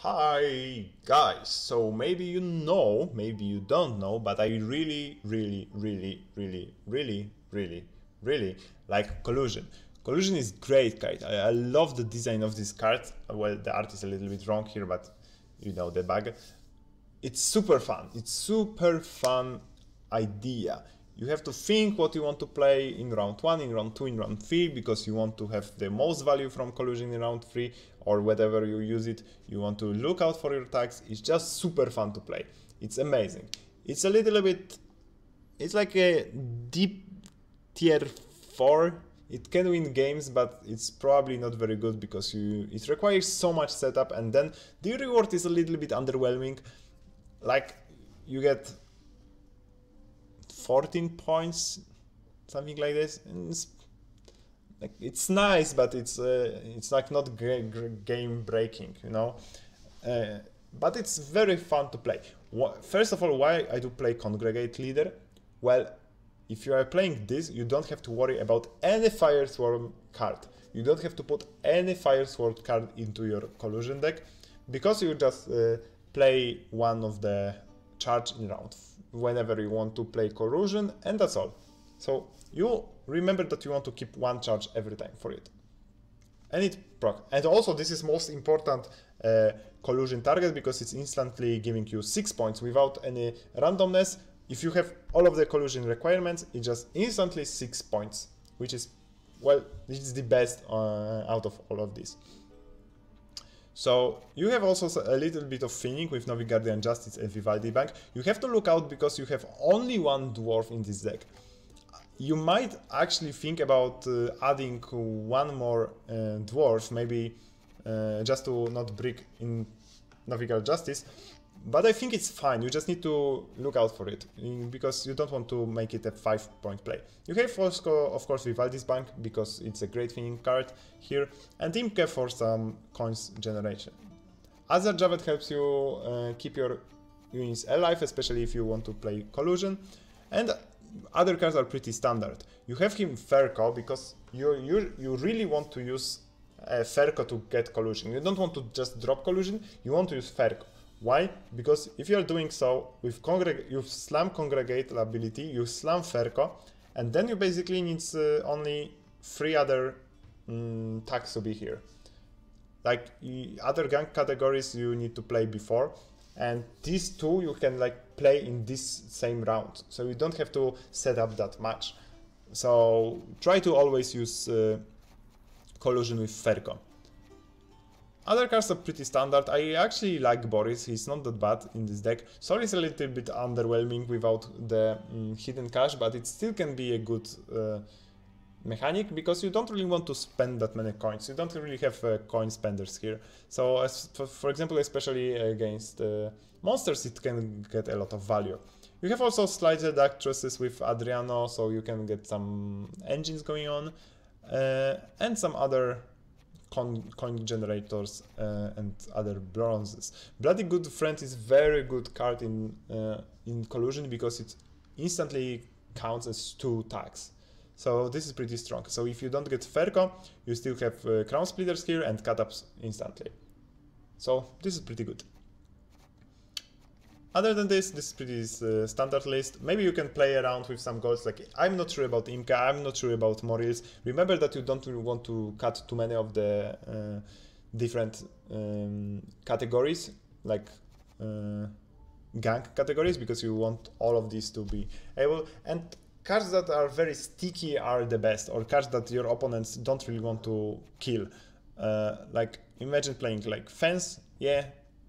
Hi guys, so maybe you know, maybe you don't know, but I really like Collusion. Collusion is great card. I love the design of this card. Well, the art is a little bit wrong here, but you know the bug. It's super fun. It's super fun idea. You have to think what you want to play in round 1, in round 2, in round 3, because you want to have the most value from Collusion in round 3, or whatever you use it, you want to look out for your tags. It's just super fun to play. It's amazing. It's a little bit, it's like a deep tier 4. It can win games, but it's probably not very good because it requires so much setup, and then the reward is a little bit underwhelming. Like, you get 14 points, something like this. And it's nice, but it's like not game breaking, you know. But it's very fun to play. First of all, why I do play Congregate Leader? Well, if you are playing this, you don't have to worry about any Fireswarm card. You don't have to put any Fireswarm card into your Collusion deck, because you just play one of the charge in round whenever you want to play Collusion, and that's all. So you remember that you want to keep one charge every time for it. And it proc. And also this is most important Collusion target, because it's instantly giving you 6 points without any randomness. If you have all of the Collusion requirements, it's just instantly 6 points, which is, well, this is the best out of all of these. So you have also a little bit of thinning with Novigardian Justice and Vivaldi Bank. You have to look out because you have only one dwarf in this deck. You might actually think about adding one more dwarf, maybe just to not break in Novigardian Justice. But I think it's fine. You just need to look out for it, because you don't want to make it a 5-point play. You have also, of course, Vivaldi's Bank, because it's a great thinning card here, and Imke for some coins generation. Azar Javed helps you keep your units alive, especially if you want to play Collusion, and other cards are pretty standard. You have him Ferko, because you really want to use Ferko to get Collusion. You don't want to just drop Collusion, you want to use Ferko. Why? Because if you are doing so with you slam Congregate ability, you slam Ferko, and then you basically need only 3 other tags to be here. Like other gang categories you need to play before, and these 2 you can like play in this same round, so you don't have to set up that much. So try to always use Collusion with Ferko. Other cards are pretty standard. I actually like Boris, he's not that bad in this deck. Sol is a little bit underwhelming without the hidden cash, but it still can be a good mechanic, because you don't really want to spend that many coins. You don't really have coin spenders here. So for example, especially against monsters, it can get a lot of value. You have also slighted actresses with Adriano, so you can get some engines going on, and some other coin generators and other bronzes. Bloody Good Friend is very good card in Collusion, because it instantly counts as 2 tags. So this is pretty strong. So if you don't get Ferko, you still have Crown Splitters here and cut-ups instantly. So this is pretty good. Other than this is pretty standard list. Maybe you can play around with some goals. Like, I'm not sure about Imke, I'm not sure about Morils. Remember that you don't really want to cut too many of the different categories, like gang categories, because you want all of these to be able. And cards that are very sticky are the best, or cards that your opponents don't really want to kill. Like, imagine playing like Fence, yeah.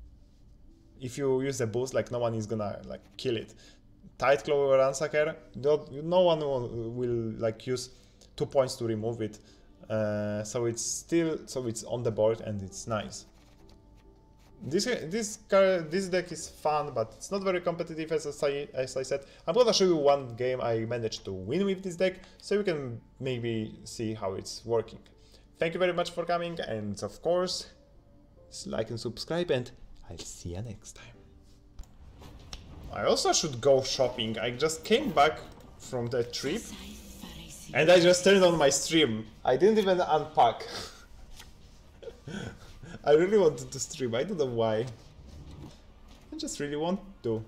If you use a boost, like, no one is gonna like kill it. Tightclaw or Ransacker, no one will like use 2 points to remove it. So it's on the board and it's nice. This deck is fun, but it's not very competitive, as I said. I'm gonna show you one game I managed to win with this deck, so you can maybe see how it's working. Thank you very much for coming, and of course, like and subscribe, and I'll see you next time. I also should go shopping. I just came back from the trip and I just turned on my stream. I didn't even unpack. I really wanted to stream, I don't know why. I just really want to.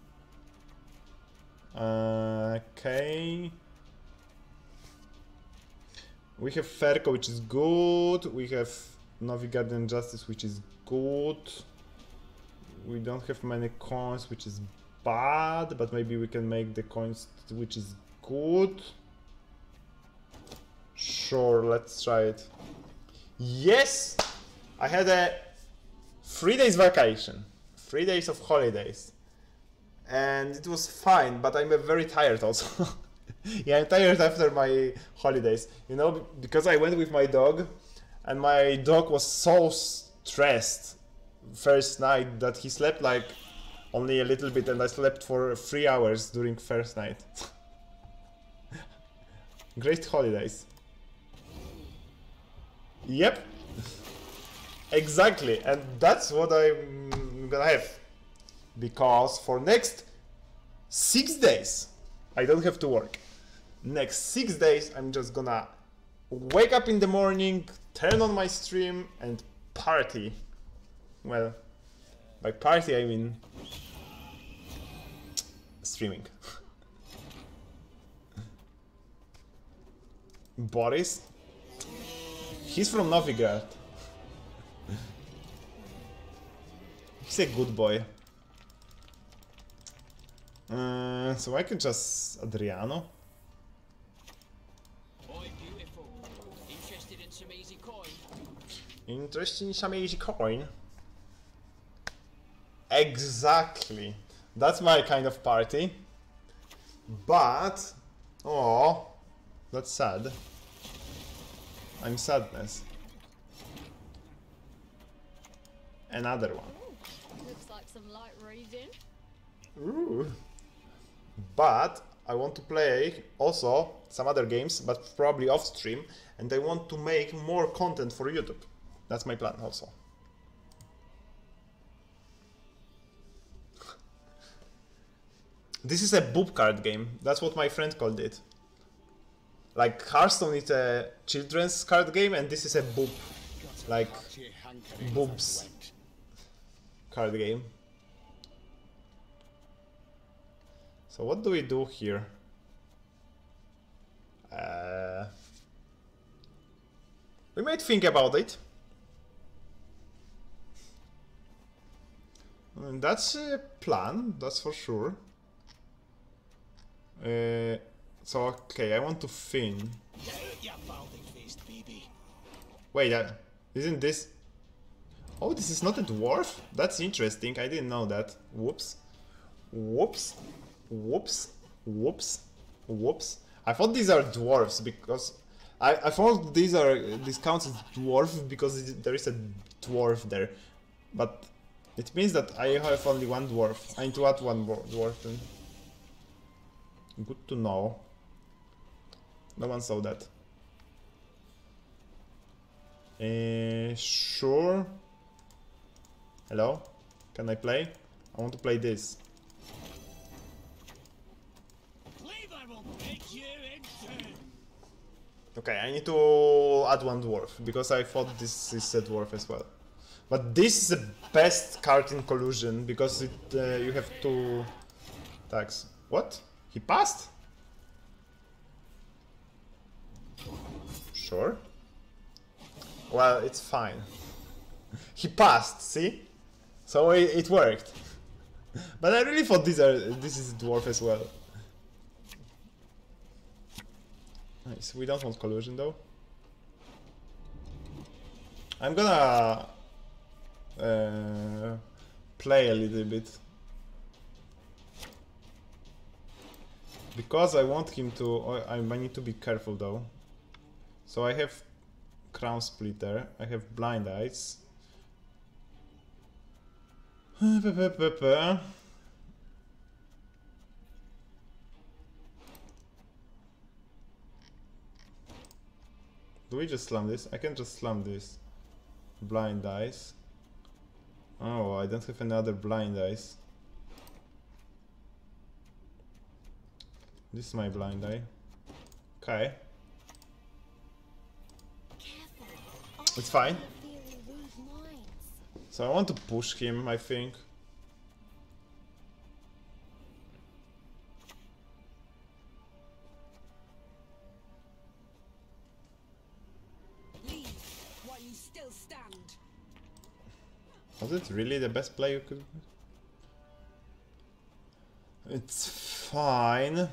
Okay. We have Ferko, which is good. We have Novigrad and Justice, which is good. We don't have many coins, which is bad, but maybe we can make the coins, which is good. Sure, let's try it. Yes! I had a 3 days vacation. 3 days of holidays. And it was fine, but I'm very tired also. Yeah, I'm tired after my holidays, you know, because I went with my dog, and my dog was so stressed first night that he slept like only a little bit, and I slept for 3 hours during first night. Great holidays. Yep. Exactly, and that's what I'm gonna have. Because for next 6 days, I don't have to work. Next 6 days, I'm just gonna wake up in the morning, turn on my stream, and party. Well, by party I mean streaming. Boris? He's from Novigrad. He's a good boy. So I could just Adriano. Boy, beautiful. Interested in some easy coin? Interested in some easy coin? Exactly. That's my kind of party. But, oh, that's sad. I'm sadness. Another one. Looks like some light reading. Ooh. But I want to play also some other games, but probably off stream, and I want to make more content for YouTube. That's my plan also. This is a boob card game. That's what my friend called it. Like Hearthstone is a children's card game, and this is a boob, like boobs card game. So what do we do here? We might think about it. And that's a plan, that's for sure. So okay, I want to Finn. Wait, isn't this? Oh, this is not a dwarf? That's interesting, I didn't know that. Whoops. Whoops. Whoops. Whoops. Whoops. I thought these are dwarves because I thought this counts as dwarf because there is a dwarf there. But it means that I have only one dwarf. I need to add one dwarf then. Good to know. No one saw that. Sure. Hello? Can I play? I want to play this. Okay, I need to add one dwarf, because I thought this is a dwarf as well. But this is the best card in Collusion, because it you have 2 tags. What? He passed? Sure. Well, it's fine. He passed, see? So it worked. But I really thought this is a dwarf as well. Nice. We don't want collusion though. I'm gonna play a little bit because I want him to. I need to be careful though. So I have Crown Splitter. I have Blind Eyes. Do we just slam this? I can just slam this. Blind Eyes. Oh, I don't have another Blind Eyes. This is my Blind Eye. Okay. It's fine. So I want to push him, I think. Leave while you still stand. Was it really the best play you could... It's fine.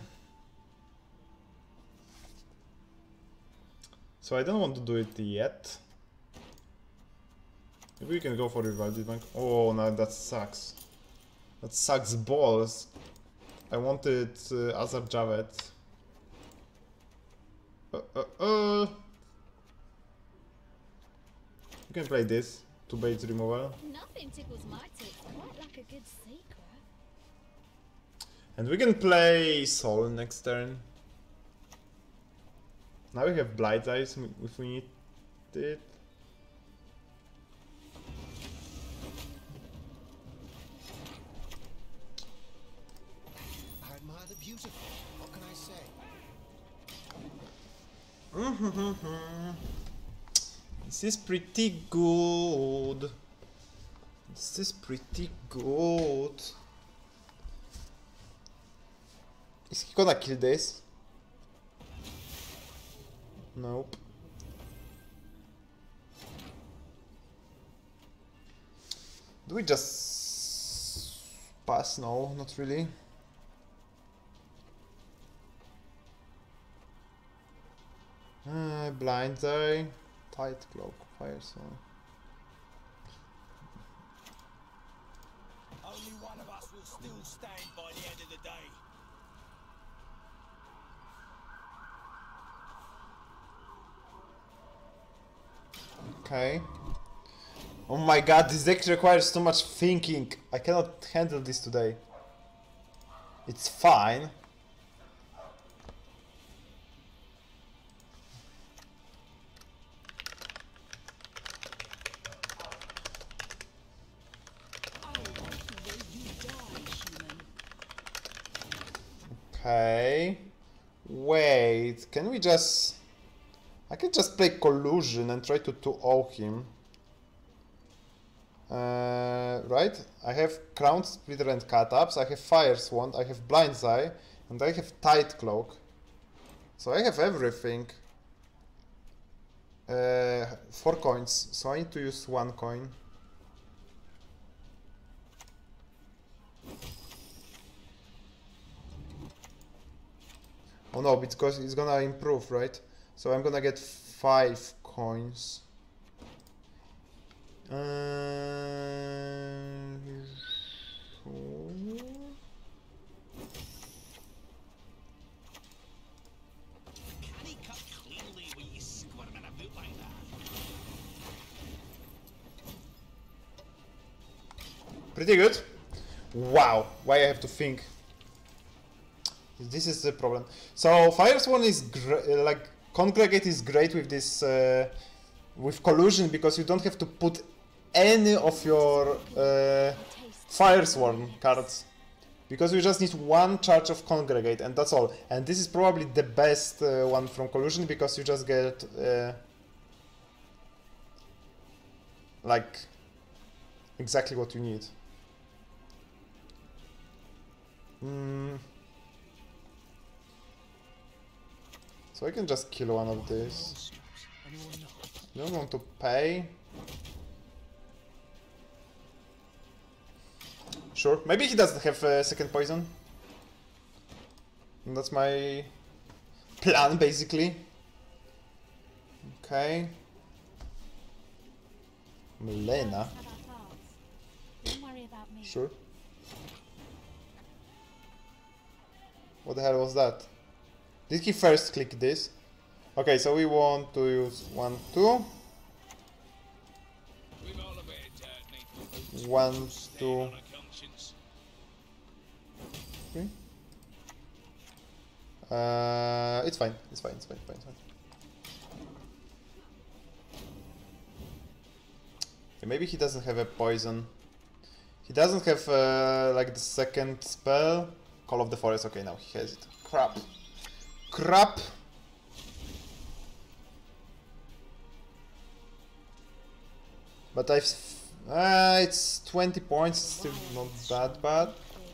So I don't want to do it yet. Maybe we can go for Vivaldi Bank. Oh no, that sucks. That sucks balls. I wanted Azar Javed. You can play this. 2 baits removal. Nothing tickles my tits quite like a good secret. And we can play Soul next turn. Now we have Blight Eyes if we need it. I admire the beautiful. What can I say? This is pretty good. This is pretty good. Is he gonna kill this? Nope. Do we just pass? No, not really. Blind Eye, Tight Cloak, Fire Song. Only one of us will still stand by the end of the day. Okay. Oh my god, this deck requires too much thinking. I cannot handle this today. It's fine. Okay. Wait, can we just... I can just play Collusion and try to 2-0 him. Right? I have Crown Splitter and Cut-Ups, I have Fire Swan, I have Blind's Eye, and I have Tight Cloak. So I have everything. 4 coins, so I need to use 1 coin. Oh no, because it's gonna improve, right? So I'm gonna get 5 coins. Can he cut cleanly when you squirm in a boot like that? Pretty good. Wow, why I have to think? This is the problem. So Fire Swan is like Congregate is great with this with Collusion because you don't have to put any of your Fire Swan cards because you just need 1 charge of Congregate and that's all. And this is probably the best one from Collusion because you just get like exactly what you need. So I can just kill one of these. Don't want to pay. Sure, maybe he doesn't have a second poison. And that's my plan, basically. Okay. Milena. Don't worry about me. Sure. What the hell was that? Did he first click this? Okay, so we want to use 1, 2. 1, 2, 3. It's fine. It's fine. It's fine. It's fine. It's fine. Okay, maybe he doesn't have a poison. He doesn't have like the second spell. Call of the Forest. Okay, now he has it. Crap. Crap. But It's 20 points, still not that bad.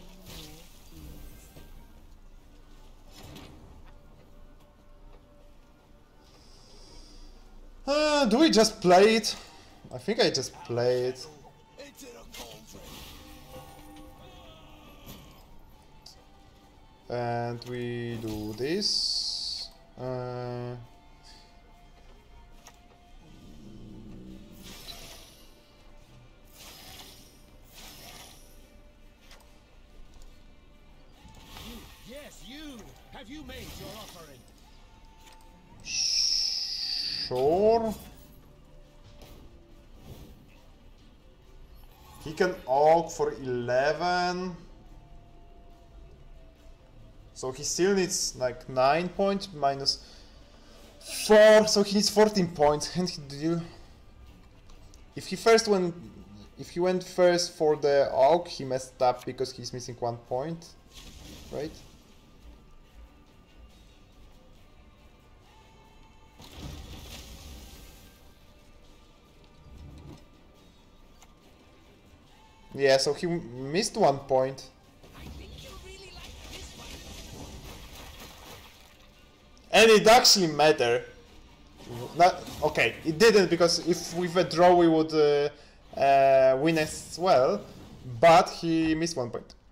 Do we just play it? I think I just play it. And we do this. Yes, you! Have you made your offering? Sure. He can Aug for 11. So he still needs like 9 points minus 4, so he needs 14 points. Can't he deal? If he went first for the Aug, he messed up because he's missing 1 point, right? Yeah, so he missed 1 point. I think you really like this one. And it actually mattered. Okay, it didn't, because if with a draw we would win as well, but he missed 1 point.